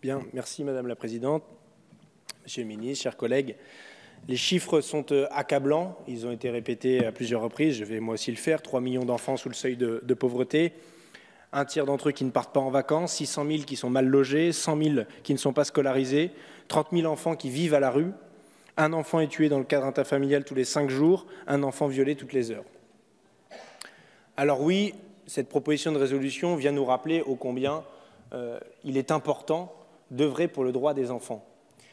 Bien, merci Madame la Présidente. Monsieur le Ministre, chers collègues, les chiffres sont accablants. Ils ont été répétés à plusieurs reprises. Je vais moi aussi le faire. 3 millions d'enfants sous le seuil de pauvreté. Un tiers d'entre eux qui ne partent pas en vacances. 600 000 qui sont mal logés. 100 000 qui ne sont pas scolarisés. 30 000 enfants qui vivent à la rue. Un enfant est tué dans le cadre interfamilial tous les 5 jours. Un enfant violé toutes les heures. Alors oui, cette proposition de résolution vient nous rappeler ô combien il est important d'œuvrer pour le droit des enfants.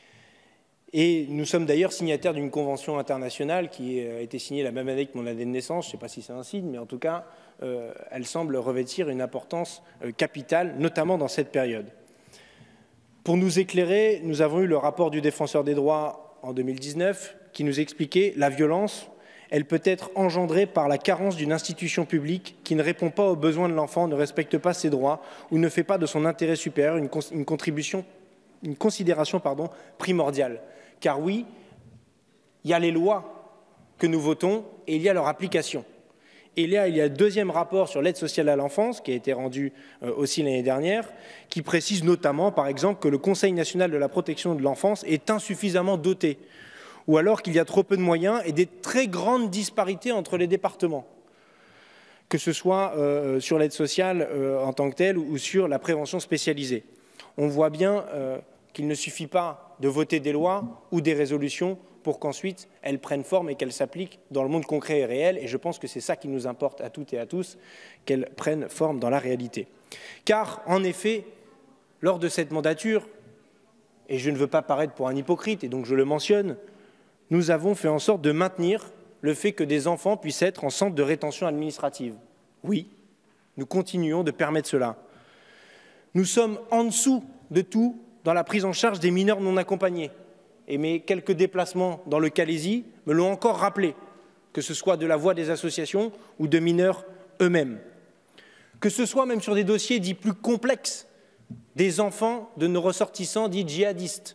Et nous sommes d'ailleurs signataires d'une convention internationale qui a été signée la même année que mon année de naissance. Je ne sais pas si c'est un signe, mais en tout cas, elle semble revêtir une importance capitale, notamment dans cette période. Pour nous éclairer, nous avons eu le rapport du Défenseur des droits en 2019 qui nous expliquait la violence. Elle peut être engendrée par la carence d'une institution publique qui ne répond pas aux besoins de l'enfant, ne respecte pas ses droits ou ne fait pas de son intérêt supérieur une considération primordiale. Car oui, il y a les lois que nous votons et il y a leur application. Et là, il y a le deuxième rapport sur l'aide sociale à l'enfance qui a été rendu aussi l'année dernière, qui précise notamment, par exemple, que le Conseil national de la protection de l'enfance est insuffisamment doté, ou alors qu'il y a trop peu de moyens et des très grandes disparités entre les départements, que ce soit sur l'aide sociale en tant que telle ou sur la prévention spécialisée. On voit bien qu'il ne suffit pas de voter des lois ou des résolutions pour qu'ensuite elles prennent forme et qu'elles s'appliquent dans le monde concret et réel. Et je pense que c'est ça qui nous importe à toutes et à tous, qu'elles prennent forme dans la réalité. Car, en effet, lors de cette mandature, et je ne veux pas paraître pour un hypocrite, et donc je le mentionne, nous avons fait en sorte de maintenir le fait que des enfants puissent être en centre de rétention administrative. Oui, nous continuons de permettre cela. Nous sommes en dessous de tout dans la prise en charge des mineurs non accompagnés. Et mes quelques déplacements dans le Calaisis me l'ont encore rappelé, que ce soit de la voix des associations ou de mineurs eux-mêmes. Que ce soit même sur des dossiers dits plus complexes, des enfants de nos ressortissants dits djihadistes,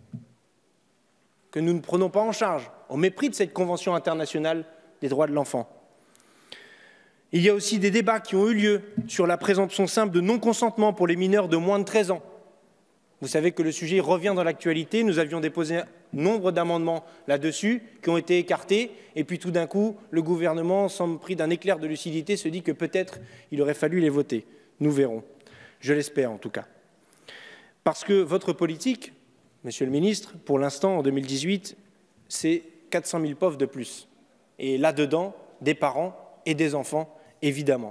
que nous ne prenons pas en charge, au mépris de cette Convention internationale des droits de l'enfant. Il y a aussi des débats qui ont eu lieu sur la présomption simple de non-consentement pour les mineurs de moins de 13 ans. Vous savez que le sujet revient dans l'actualité. Nous avions déposé nombre d'amendements là-dessus qui ont été écartés. Et puis tout d'un coup, le gouvernement, semble pris d'un éclair de lucidité, se dit que peut-être il aurait fallu les voter. Nous verrons. Je l'espère en tout cas. Parce que votre politique, Monsieur le Ministre, pour l'instant, en 2018, c'est 400 000 pauvres de plus. Et là-dedans, des parents et des enfants, évidemment.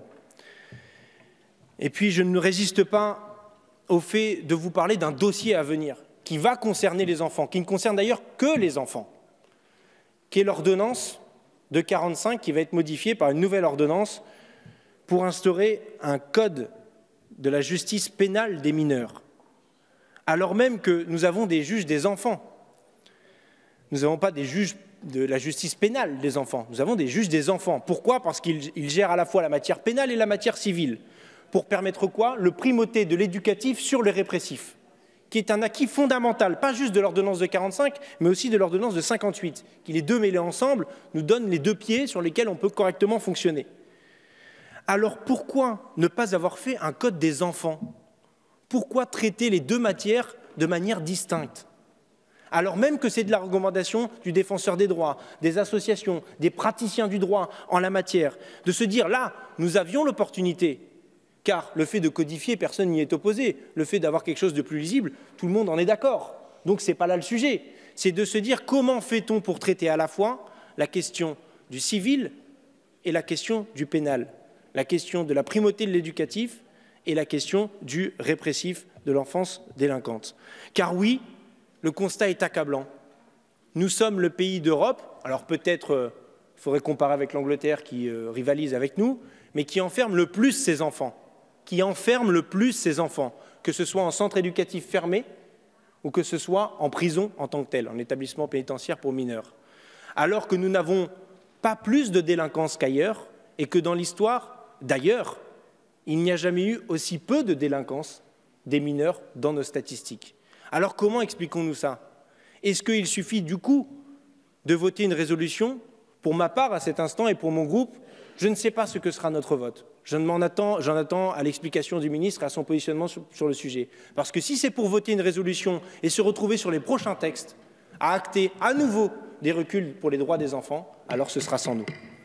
Et puis, je ne résiste pas au fait de vous parler d'un dossier à venir qui va concerner les enfants, qui ne concerne d'ailleurs que les enfants, qui est l'ordonnance de 45 qui va être modifiée par une nouvelle ordonnance pour instaurer un code de la justice pénale des mineurs. Alors même que nous avons des juges des enfants. Nous n'avons pas des juges de la justice pénale des enfants, nous avons des juges des enfants. Pourquoi? Parce qu'ils gèrent à la fois la matière pénale et la matière civile. Pour permettre quoi? Le primauté de l'éducatif sur le répressif, qui est un acquis fondamental, pas juste de l'ordonnance de 45, mais aussi de l'ordonnance de 58, qui les deux mêlés ensemble nous donnent les deux pieds sur lesquels on peut correctement fonctionner. Alors pourquoi ne pas avoir fait un code des enfants? Pourquoi traiter les deux matières de manière distincte? Alors même que c'est de la recommandation du Défenseur des droits, des associations, des praticiens du droit en la matière, de se dire là, nous avions l'opportunité, car le fait de codifier, personne n'y est opposé, le fait d'avoir quelque chose de plus lisible, tout le monde en est d'accord. Donc ce n'est pas là le sujet, c'est de se dire comment fait-on pour traiter à la fois la question du civil et la question du pénal, la question de la primauté de l'éducatif et la question du répressif de l'enfance délinquante. Car oui, le constat est accablant. Nous sommes le pays d'Europe, alors peut-être il faudrait comparer avec l'Angleterre qui rivalise avec nous, mais qui enferme le plus ses enfants, que ce soit en centre éducatif fermé ou que ce soit en prison en tant que tel, en établissement pénitentiaire pour mineurs. Alors que nous n'avons pas plus de délinquance qu'ailleurs et que dans l'histoire, d'ailleurs, il n'y a jamais eu aussi peu de délinquance des mineurs dans nos statistiques. Alors comment expliquons-nous ça? Est-ce qu'il suffit du coup de voter une résolution? Pour ma part, à cet instant et pour mon groupe, je ne sais pas ce que sera notre vote. j'en attends à l'explication du ministre et à son positionnement sur le sujet. Parce que si c'est pour voter une résolution et se retrouver sur les prochains textes à acter à nouveau des reculs pour les droits des enfants, alors ce sera sans nous.